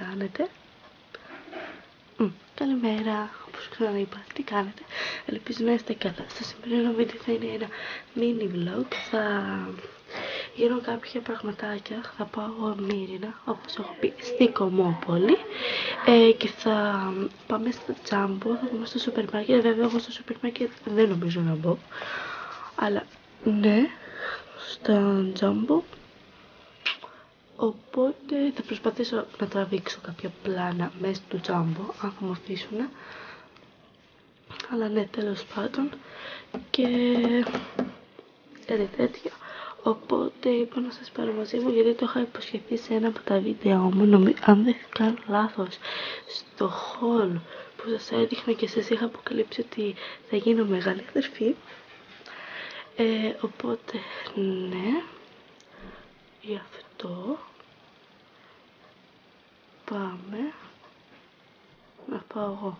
κάνετε? Καλημέρα, όπως ξαναείπα, τι κάνετε? Ελπίζω να είστε καλά. Στο σημερινό βίντεο θα είναι ένα mini vlog. Θα γίνω κάποια πραγματάκια. Θα πάω Μύρινα, όπως έχω πει, στη Κομμόπολη, και θα πάμε στο Τζάμπο. Θα πάμε στο σούπερ μάρκετ. Βέβαια, εγώ στο σούπερ μάρκετ δεν νομίζω να μπω, αλλά ναι, στο Τζάμπο. Οπότε θα προσπαθήσω να τραβήξω κάποια πλάνα μέσα του Τζάμπο, αν θα μου αφήσουν. Αλλά ναι, τέλος πάντων, και κάτι τέτοιο. Οπότε είπα να σας πάρω μαζί μου, γιατί το είχα υποσχεθεί σε ένα από τα βίντεο μου, αν δεν κάνω λάθος, στο haul που σας έδειχνα και σας είχα αποκαλύψει ότι θα γίνω μεγάλη αδερφή. Οπότε ναι, γι' αυτό πάμε να πάω εγώ.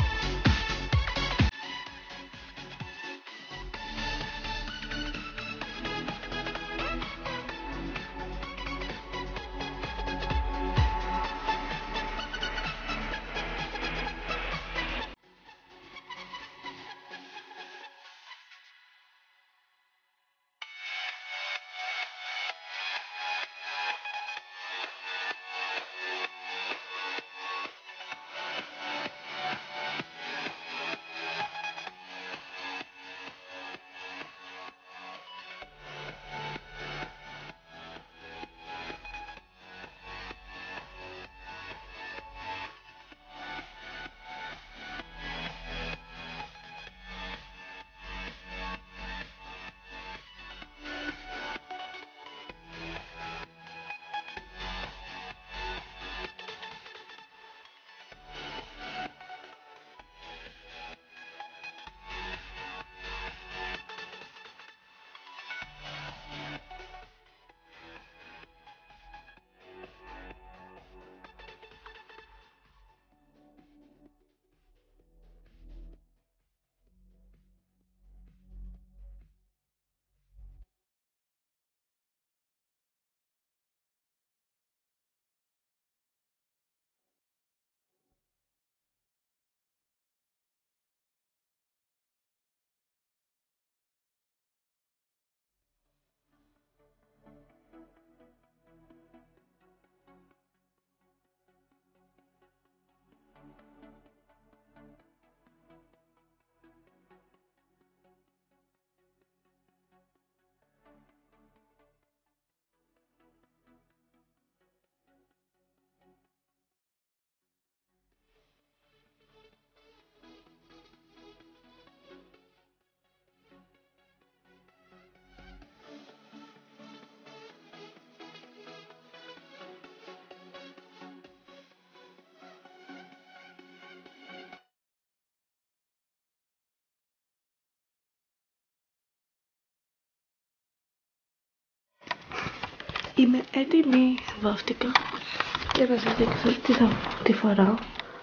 Είμαι έτοιμη, βάφτηκα, για να σας δείξω τι φοράω.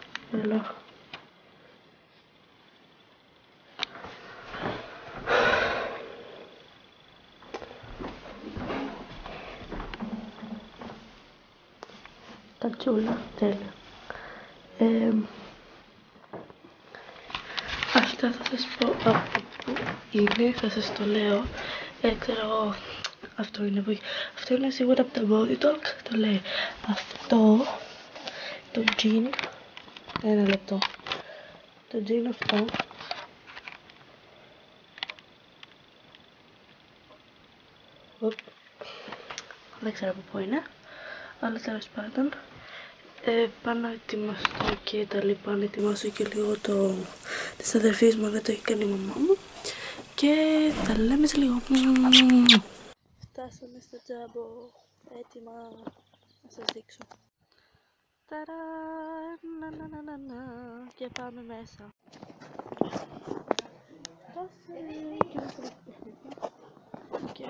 Έλα. Κατσούλα, τέλεια. Αυτά θα σας πω από πού είναι, θα σας το λέω. Ξέρω, αυτό είναι σίγουρα από τα Body Talk, το λέει. Αυτό, το jean, ένα λεπτό, το jean αυτό, δεν ξέρω από πού είναι, αλλά τέλος πάντων, πάω να ετοιμαστώ και τα λοιπά, να ετοιμάσω και λίγο της αδερφής μου, δεν το έχει κάνει η μαμά μου, και τα λέμε σε λίγο. Φτάσαμε στο Τζάμπο, έτοιμα να σας δείξω. Ταρά, και πάμε μέσα. Και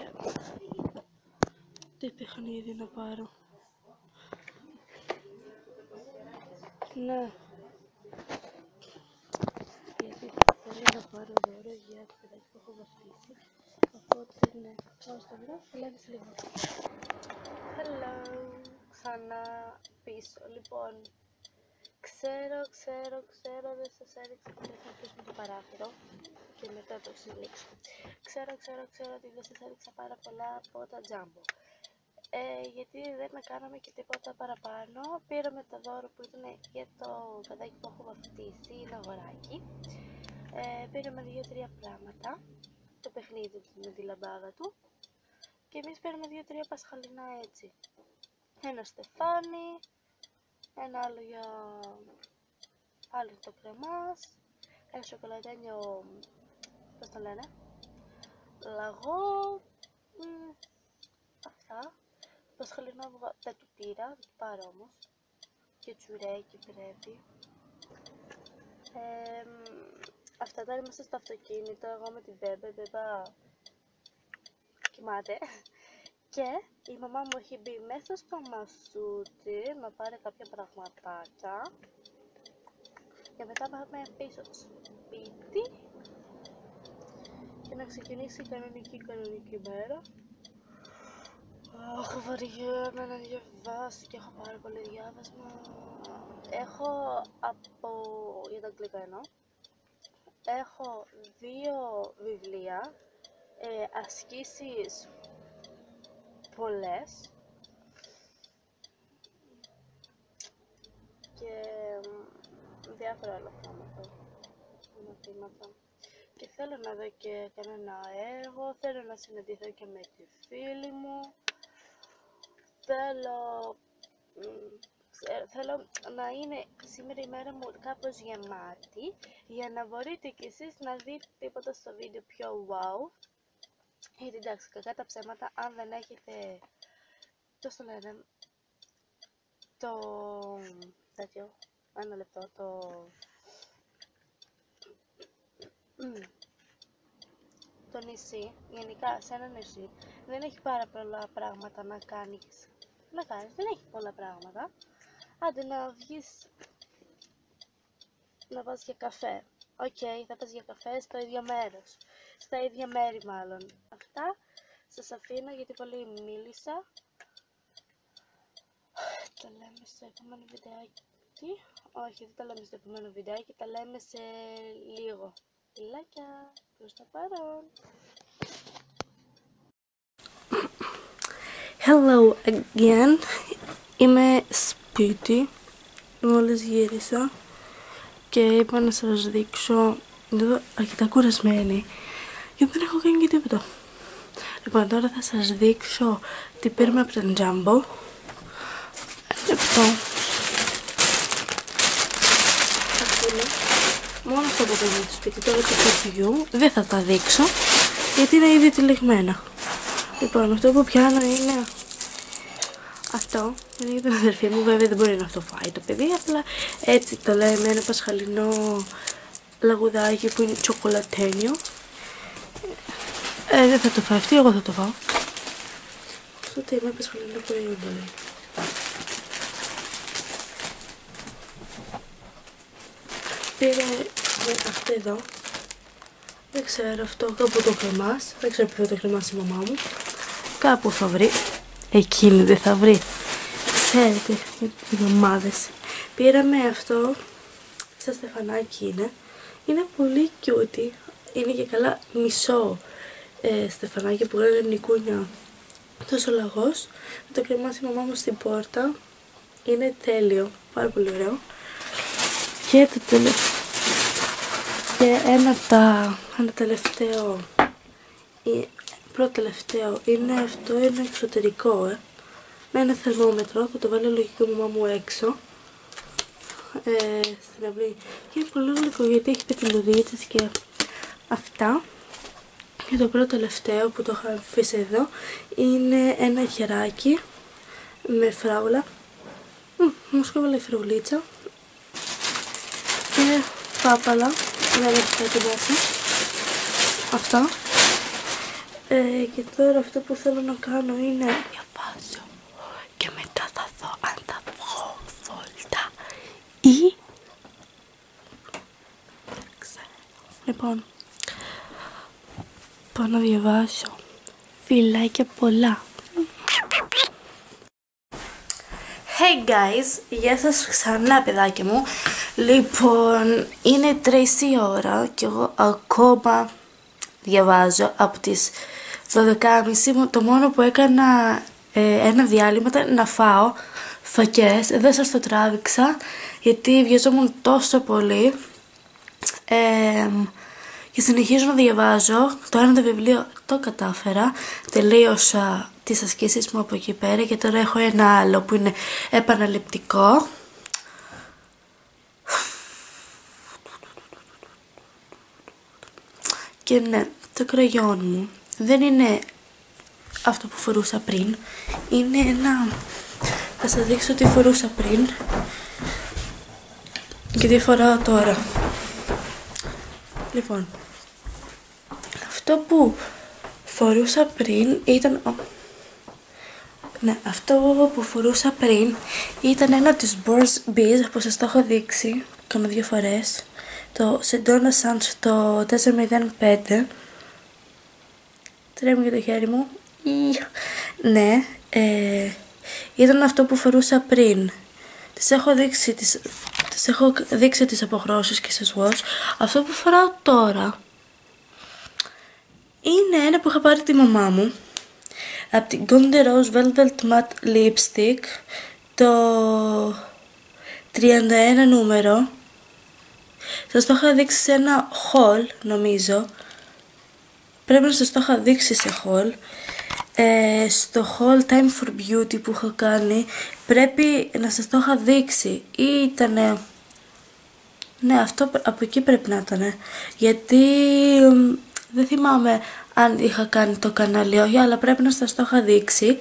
τι παιχνίδι να πάρω. Ναι. Γιατί θέλω να πάρω δώρο για το παιδάκι που έχω βαφτίσει. Οπότε ναι, πάω στο βράδυ, θα λάβεις λίγο. Hello. ξανά πίσω. Λοιπόν, ξέρω, δεν σας έδειξα ότι θα κλείσουμε το παράθυρο και μετά το συνήξω. Ξέρω ότι δεν σας έδειξα πάρα πολλά από τα Jumbo. Γιατί δεν κάναμε και τίποτα παραπάνω. Πήραμε το δώρο που ήταν για το παιδάκι που έχω βαφτίσει, είναι αγοράκι. Πήραμε 2-3 πράγματα, το παιχνίδι με τη λαμπάδα του, και εμείς πήραμε 2-3 πασχαλινά έτσι. Ένα στεφάνι, ένα άλλο για άλλο το κρεμάς, ένα σοκολατένιο, πώς το λένε, λαγό, αυτά. Πασχαλινό δεν του πήρα, θα του πάρω όμως, και τσουρέκι πρέπει. Αυτά τώρα είμαστε στο αυτοκίνητο, εγώ με την Μπέμπα κοιμάται. Και η μαμά μου έχει μπει μέσα στο μασούτι να πάρει κάποια πραγματάκια. Και μετά πάμε πίσω στο σπίτι και να ξεκινήσει η κανονική μέρα. Αχ, βαριέμαι να διαβάσω και έχω πάρα πολύ διάβασμα. Έχω για τα αγγλικά εννοώ. Έχω 2 βιβλία, ασκήσεις πολλές και διάφορα άλλα μαθήματα. Και θέλω να δω και κανένα έργο, θέλω να συναντηθώ και με τη φίλη μου, θέλω να είναι σήμερα η μέρα μου κάπως γεμάτη, για να μπορείτε κι εσείς να δείτε τίποτα στο βίντεο πιο wow. Γιατί εντάξει, κακά τα ψέματα, αν δεν έχετε, πώς το λένε, τέτοιο, ένα λεπτό, το νησί, γενικά σε ένα νησί, δεν έχει πάρα πολλά πράγματα να κάνεις, δεν έχει πολλά πράγματα. Άντε να βγεις, να πας για καφέ. Θα πας για καφέ στο ίδιο μέρος, στα ίδια μέρη μάλλον. Αυτά σας αφήνω γιατί πολύ μίλησα. Τα λέμε στο επόμενο βιντεάκι. Όχι, δεν τα λέμε στο επόμενο βιντεάκι, τα λέμε σε λίγο. Φιλάκια, προς το παρόν. Hello again. Είμαι σπίτι, μόλις γύρισα και είπα να σας δείξω. Είμαι αρκετά κουρασμένη γιατί δεν έχω κάνει και τίποτα. Λοιπόν, τώρα θα σας δείξω τι πήραμε από τον Jumbo. Μόνο αυτό που παίρνω στο σπίτι, τώρα το παιδιού δεν θα τα δείξω γιατί είναι ήδη τυλιγμένα. Λοιπόν, αυτό που πιάνω είναι αυτό, είναι για την αδερφή μου, βέβαια δεν μπορεί να αυτό φάει το παιδί, απλά έτσι το λέμε, ένα πασχαλινό λαγουδάκι που είναι τσοκολατένιο. Δεν θα το φάει αυτή, εγώ θα το φάω. Αυτό είναι πασχαλινό προϊόν λέει. Πήρε αυτό εδώ, δεν ξέρω αυτό, κάπου το κρεμάς, δεν ξέρω ποιο θα το κρεμάσει η μαμά μου, κάπου θα βρει, εκείνη δεν θα βρει, ξέρετε, οι μαμάδες. Πήραμε αυτό, σαν στεφανάκι είναι πολύ cute, είναι και καλά μισό στεφανάκι που λένε νικούνια, τόσο λαγός, θα το κρεμάσει η μαμά μου στην πόρτα, είναι τέλειο, πάρα πολύ ωραίο. Και το τελευταίο, και ένα τελευταίο, πρώτο τελευταίο είναι αυτό, είναι εξωτερικό, με ένα θερμόμετρο, θα το βάλω λογικά η μαμά μου έξω, στην αυλή. Και είναι πολύ γλυκό γιατί έχει πετυλουδίτσες και αυτά. Και το πρώτο τελευταίο που το είχα αφήσει εδώ είναι ένα χεράκι με φράουλα, μου σκόβαλα η φραουλίτσα. Και πάπαλα, δεν έχει κάτι μέσα. Αυτά. Και τώρα αυτό που θέλω να κάνω είναι διαβάζω και μετά θα δω αν θα βγω βόλτα ή δεν ξέρω. Λοιπόν, πάω να διαβάσω. Φιλάκια πολλά. Hey guys, γεια σας ξανά παιδάκια μου. Λοιπόν, είναι 3 η ώρα και εγώ ακόμα διαβάζω από τις 12.30. Το μόνο που έκανα ένα διάλειμμα ήταν να φάω φακές. Δεν σας το τράβηξα γιατί βιαζόμουν τόσο πολύ. Και συνεχίζω να διαβάζω. Το ένα βιβλίο το κατάφερα. Τελείωσα τις ασκήσεις μου από εκεί πέρα και τώρα έχω ένα άλλο που είναι επαναληπτικό. Και ναι, το κραγιόν μου δεν είναι αυτό που φορούσα πριν. Είναι ένα... Θα σας δείξω τι φορούσα πριν και τι φοράω τώρα. Λοιπόν, αυτό που φορούσα πριν ήταν... Ναι, αυτό που φορούσα πριν ήταν ένα της Burt's Bees που σας το έχω δείξει κάνα 2 φορές. Το Sedona Sans το 405. Τρέμει για το χέρι μου. Ναι, ήταν αυτό που φορούσα πριν. Τις έχω δείξει τις αποχρώσεις και σε swatch. Αυτό που φοράω τώρα είναι ένα που είχα πάρει τη μαμά μου από την Golden Rose Velvet Matte Lipstick, το 31 νούμερο. Σας το είχα δείξει σε ένα haul νομίζω. Πρέπει να σας το είχα δείξει σε haul. Στο haul Time for Beauty που είχα κάνει πρέπει να σας το είχα δείξει. Ήτανε... Ναι, αυτό από εκεί πρέπει να ήταν. Γιατί δεν θυμάμαι αν είχα κάνει το κανάλι όχι, αλλά πρέπει να σας το είχα δείξει.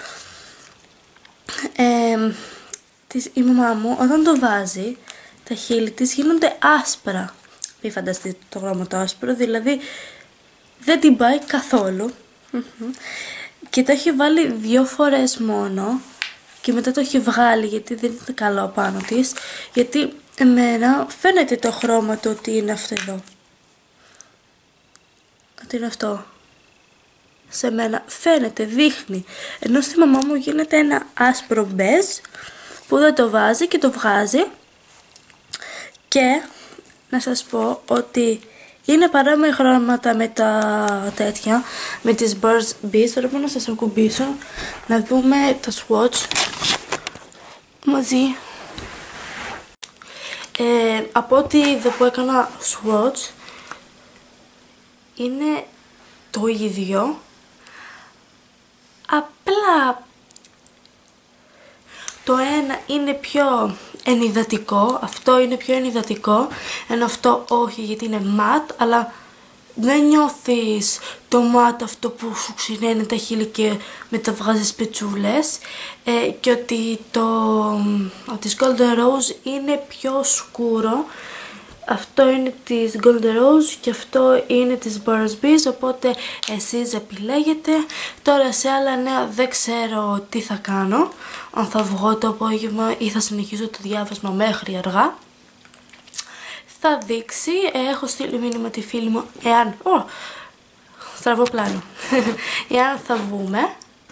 Η μαμά μου όταν το βάζει, τα χείλη της γίνονται άσπρα. Μην φανταστείτε το χρώμα το άσπρο, δηλαδή δεν την πάει καθόλου. Και το έχει βάλει 2 φορές μόνο και μετά το έχει βγάλει γιατί δεν είναι καλό πάνω της. Γιατί εμένα φαίνεται το χρώμα του ότι είναι αυτό εδώ. Ότι είναι αυτό. Σε μένα φαίνεται, δείχνει. Ενώ στη μαμά μου γίνεται ένα άσπρο μπέζ που δεν το βάζει και το βγάζει. Και να σας πω ότι είναι παρόμοια χρώματα με τα τέτοια, με τις Burt's Bees. Τώρα μπορώ να σας ακουμπήσω, να δούμε το swatch μαζί. Από ό,τι είδα που έκανα swatch, είναι το ίδιο, απλά το ένα είναι πιο ενυδατικό, αυτό είναι πιο ενυδατικό, ενώ αυτό όχι γιατί είναι ματ, αλλά δεν νιώθεις το ματ αυτό που σου ξυναίνει τα χείλη και μεταβγάζεις πετσούλες, και ότι το της Golden Rose είναι πιο σκούρο. Αυτό είναι της Golden Rose και αυτό είναι της Burt's Bees, οπότε εσείς επιλέγετε. Τώρα σε άλλα νέα δεν ξέρω τι θα κάνω, αν θα βγω το απόγευμα ή θα συνεχίζω το διάβασμα μέχρι αργά. Θα δείξει, έχω στείλει μήνυμα τη φίλη μου, εάν... στραβό πλάνο. Εάν θα βγούμε,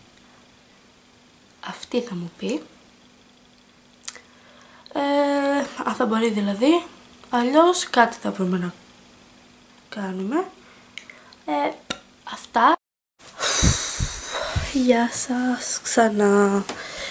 αυτή θα μου πει. Αν θα μπορεί δηλαδή. Αλλιώς κάτι θα βρούμε να κάνουμε. Αυτά. Γεια σας ξανά.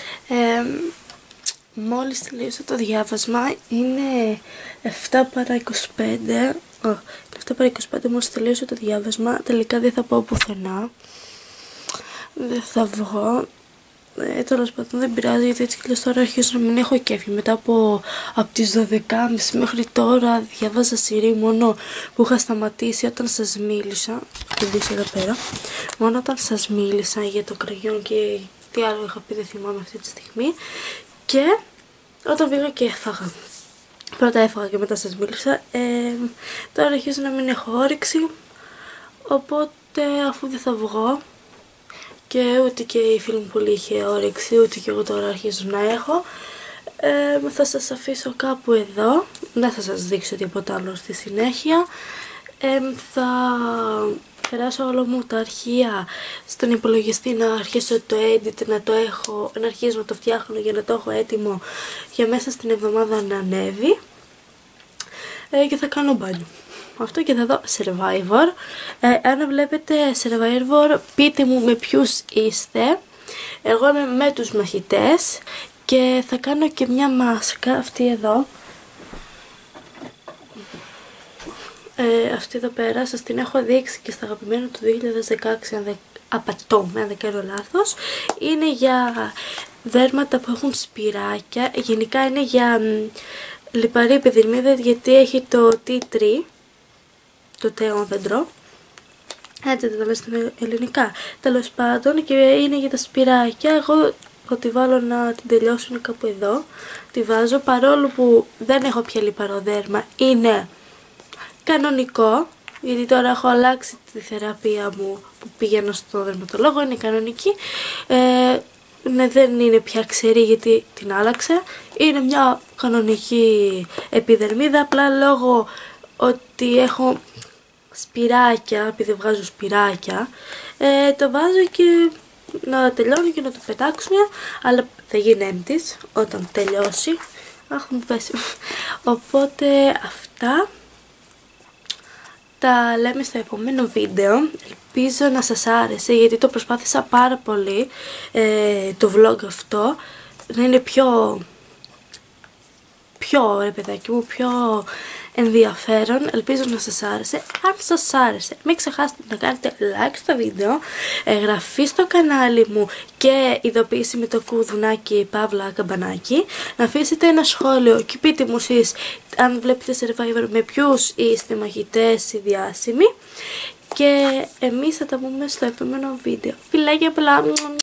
Μόλις τελείωσα το διάβασμα. Είναι 7 παρά 25. 7 παρά 25 μόλις τελείωσα το διάβασμα. Τελικά δεν θα πάω πουθενά. Δεν θα βγω. Τέλος πάντων δεν πειράζει γιατί έτσι και τώρα αρχίζω να μην έχω κέφι. Μετά από τις 12.30 μέχρι τώρα διαβάζα σειρή μόνο που είχα σταματήσει όταν σας μίλησα. Το δείξω εδώ πέρα. Μόνο όταν σας μίλησα για το κραγιόν και τι άλλο είχα πει δεν θυμάμαι αυτή τη στιγμή. Και όταν πήγα και έφαγα. Πρώτα έφαγα και μετά σας μίλησα. Τώρα αρχίζω να μην έχω όρεξη. Οπότε αφού δεν θα βγω και ούτε και η φίλη μου πολύ είχε όρεξη, ούτε και εγώ τώρα αρχίζω να έχω, θα σας αφήσω κάπου εδώ, δεν θα σας δείξω τίποτα άλλο στη συνέχεια. Θα μεταφεράσω όλο μου τα αρχεία στον υπολογιστή, να αρχίσω το edit, να το έχω, να αρχίζω να το φτιάχνω για να το έχω έτοιμο για μέσα στην εβδομάδα να ανέβει. Και θα κάνω μπάνιο. Αυτό και θα δω Survivor. Αν βλέπετε Survivor, πείτε μου με ποιους είστε. Εγώ είμαι με τους μαχητές και θα κάνω και μια μάσκα, αυτή εδώ. Αυτή εδώ πέρα σας την έχω δείξει και στα αγαπημένα του 2016, αν δεν απατώ, αν δεν κάνω λάθος. Είναι για δέρματα που έχουν σπυράκια, γενικά είναι για λιπαρή επιδερμίδα, γιατί έχει το tea tree, το τέονδεντρο, έτσι δεν το λέω στα ελληνικά, τέλος πάντων, και είναι για τα σπυράκια. Εγώ θα τη βάλω να την τελειώσω κάπου εδώ, τη βάζω, παρόλο που δεν έχω πια λιπαρό δέρμα, είναι κανονικό, γιατί τώρα έχω αλλάξει τη θεραπεία μου που πηγαίνω στο δερματολόγο, είναι κανονική. Ναι, δεν είναι πια ξερή γιατί την άλλαξα, είναι μια κανονική επιδερμίδα, απλά λόγω ότι έχω σπυράκια, επειδή βγάζω σπυράκια, το βάζω και να τελειώνει και να το πετάξουμε, αλλά θα γίνει έμπτης όταν τελειώσει. Αχ, μου πέσει. Οπότε αυτά τα λέμε στο επόμενο βίντεο. Ελπίζω να σας άρεσε, γιατί το προσπάθησα πάρα πολύ το vlog αυτό να είναι πιο ρε παιδάκι μου, πιο ενδιαφέρον. Ελπίζω να σας άρεσε. Αν σας άρεσε, μην ξεχάσετε να κάνετε like στο βίντεο, εγγραφή στο κανάλι μου και ειδοποίηση με το κουδουνάκι παύλα καμπανάκι. Να αφήσετε ένα σχόλιο και πείτε μου εσείς αν βλέπετε Survivor με ποιους είστε μαχητές ή διάσημοι. Και εμείς θα τα πούμε στο επόμενο βίντεο. Φιλάκια πολλά!